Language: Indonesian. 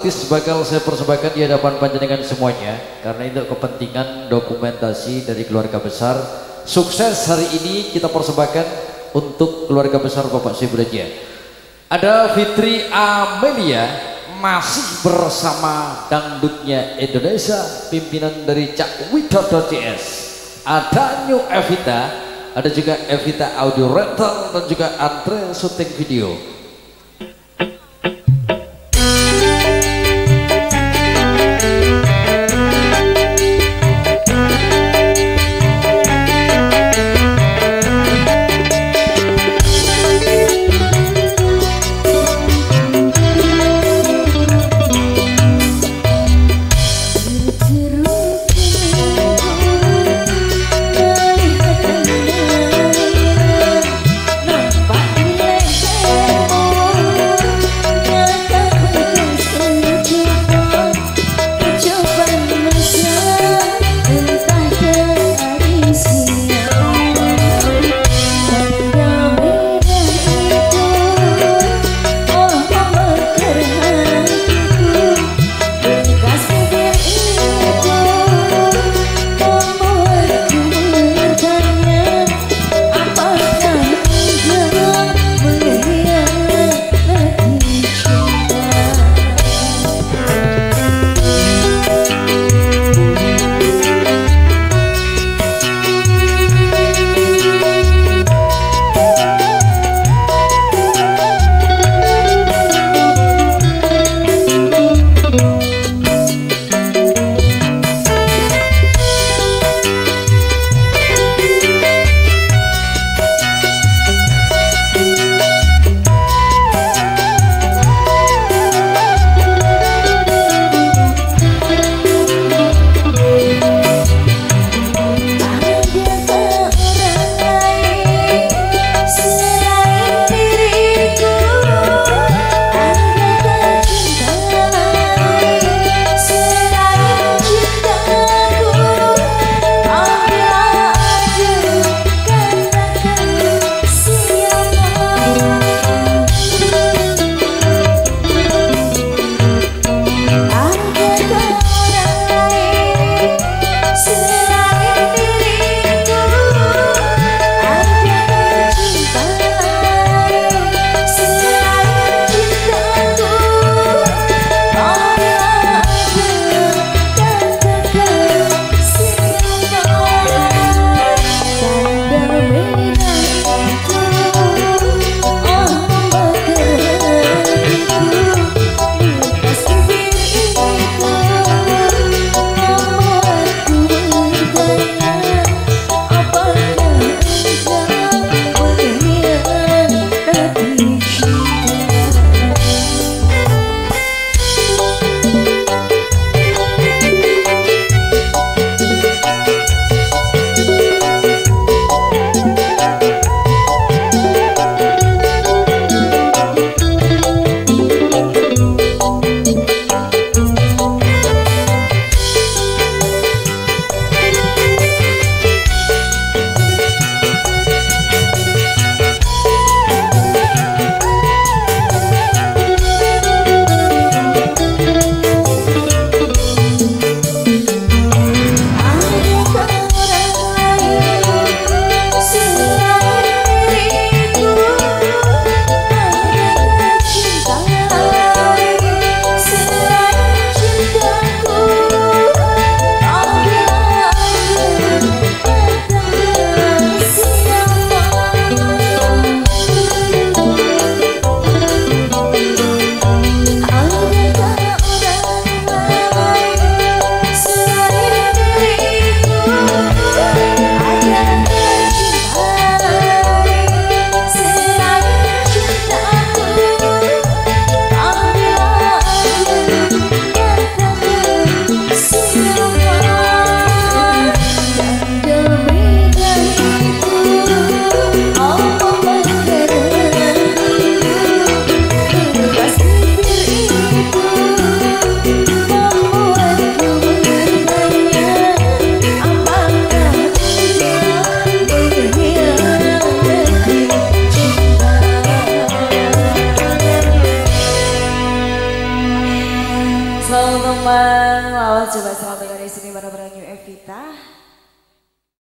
Bakal saya persembahkan di hadapan panjenengan semuanya karena itu kepentingan dokumentasi dari keluarga besar. Sukses hari ini kita persembahkan untuk keluarga besar Bapak Sibraja. Ada Fitri Amelia masih bersama dangdutnya Indonesia, pimpinan dari Cak Widodo CS. Ada New Evita, ada juga Evita Audio Rental dan juga Andre syuting video. Nampak di leher teman-teman, lawas coba selamat tinggal di sini para New Evita.